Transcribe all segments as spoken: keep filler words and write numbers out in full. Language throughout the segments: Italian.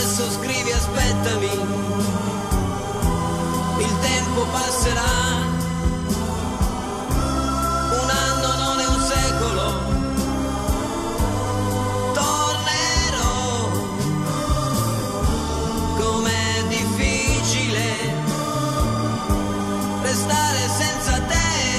Adesso scrivi, aspettami, il tempo passerà, un anno non è un secolo, tornerò, com'è difficile restare senza te.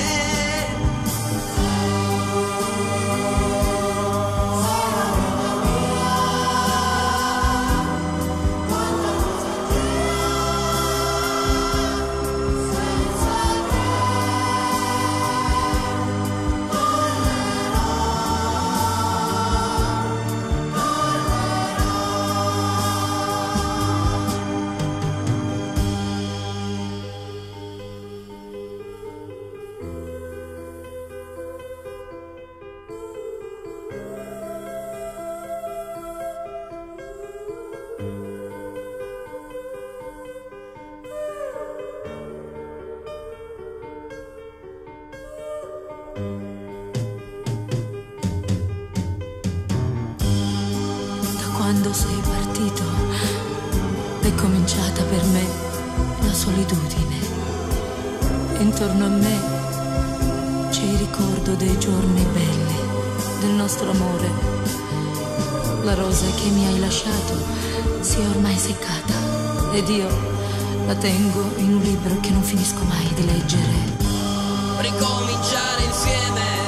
Quando sei partito è cominciata per me la solitudine. Intorno a me c'è il ricordo dei giorni belli, del nostro amore. La rosa che mi hai lasciato si è ormai seccata ed io la tengo in un libro che non finisco mai di leggere. Ricominciare insieme